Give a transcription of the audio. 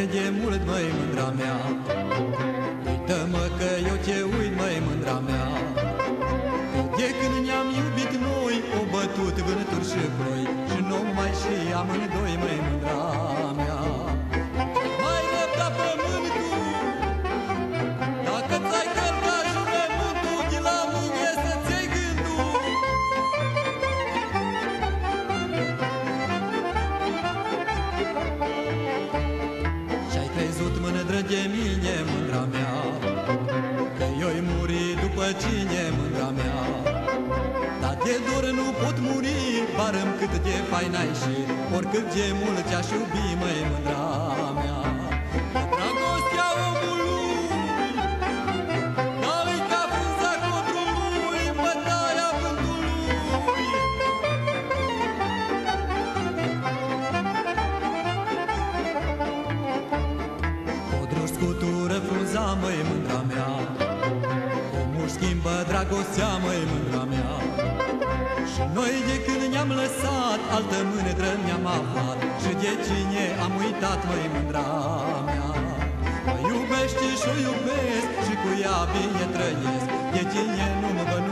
de mult, măi, mândra mea. Uită-mă că eu te uit, măi, mândra mea. De când ne-am iubit noi, o bătut vânturi și ploi, și nu mai și amândoi, măi, mândra mea. Mai răbda pământul, dacă ți-ai călcat jurământul, de la mine să-ți iei gândul. Și-ai crezut mândră de mine, mândra mea, că eu-i muri după cine, mândra mea. Dar de dor nu pot muri, barăm cât de fain ai și oricât de mult te-aș iubi, măi, mândra mea. Dragostea omului, dar-i ca frunza codrului în bătaia vântului. Codrul scutură frunza, măi, mândra mea. Omul schimbă dragostea, măi, mândra mea. Și noi de când ne-am lăsat, altă mândră ne-am aflat, și de cine am uitat, măi, mândra mea. Mă iubește și-o iubesc, și cu ea bine trăiesc, de cine nu mă